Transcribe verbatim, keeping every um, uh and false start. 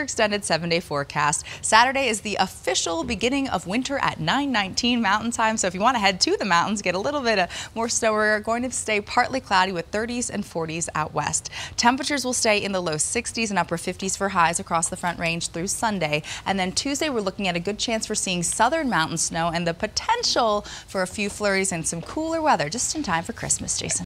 extended seven-day forecast. Saturday is the official beginning of winter at nine nineteen Mountain Time. So if you want to head to the mountains, get a little bit of more snow. We're going to stay partly cloudy with thirties and forties out west. Temperatures will stay in the low sixties and upper fifties for highs across the Front Range through Sunday. And then Tuesday, we're looking at a good chance for seeing southern mountain snow and the potential for a few flurries and some cooler weather just in time for Christmas, Jason.